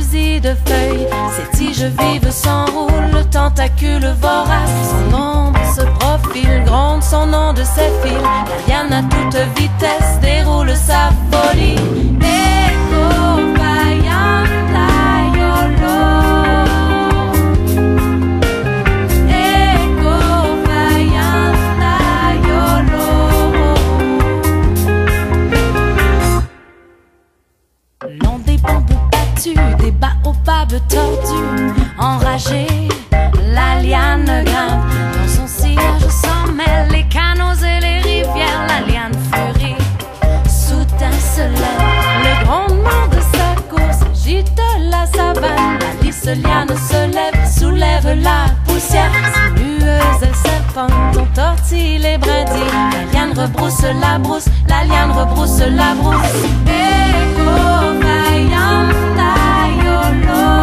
fusil de feuilles. Ces tiges vives s'enroulent, tentacules voraces. Son ombre se profile, gronde son nom de ses fils. La liane à toute vitesse déroule sa folie. Echo Vayanta Yolo. Echo Vayanta Yolo. Long des bambous battus, des baobabs tordus, enragés, la liane grimpe. Dans son sillage s'en mêlent les canaux et les rivières. La liane furie, soudain se lève. Le grondement de sa course agite la savane. La lisse liane se lève, soulève la poussière. Sinueuse et serpente, on tortille les brindilles. La liane rebrousse la brousse, la liane rebrousse la brousse. Echo Vayanta Yolo.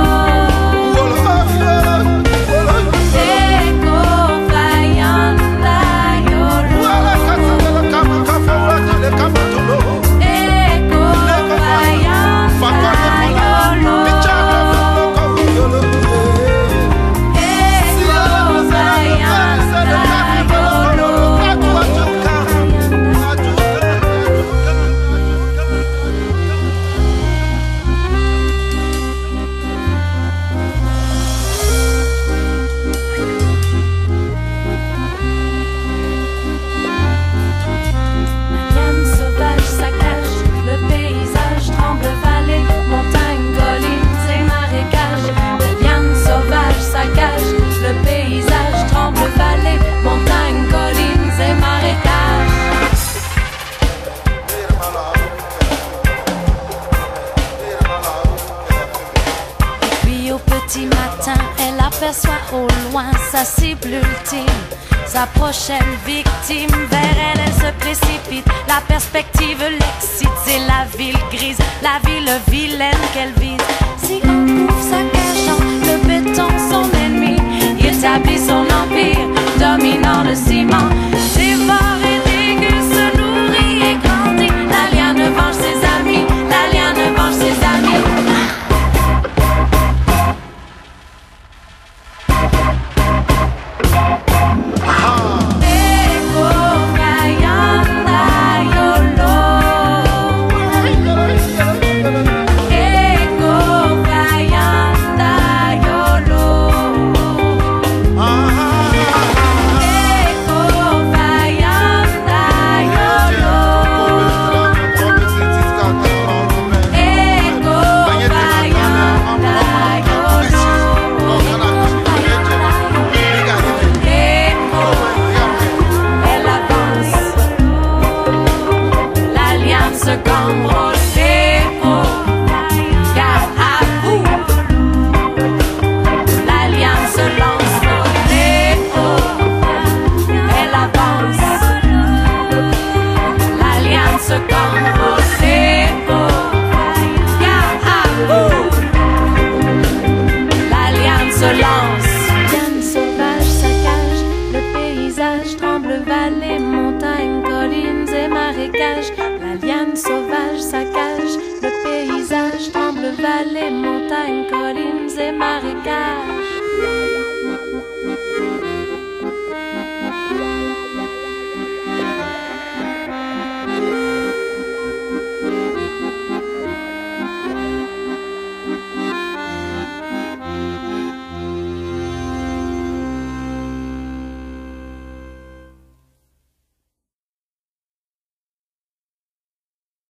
Elle aperçoit au loin sa cible ultime, sa prochaine victime. Vers elle, elle se précipite. La perspective l'excite. C'est la ville grise, la ville vilaine qu'elle vise. Si on couvre sa cachant le béton, son ennemi, il établit son empire, dominant le ciment. Dévore et déguste, se nourrit et grandit. La liane venge ses amis, la liane venge ses amis. Vallées, montagnes, collines et marécages. La liane sauvage saccage le paysage. Tremble, vallées, montagnes, collines et marécages.